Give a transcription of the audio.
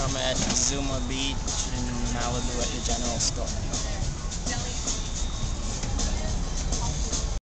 I'm at Zuma Beach in Malibu at the general store.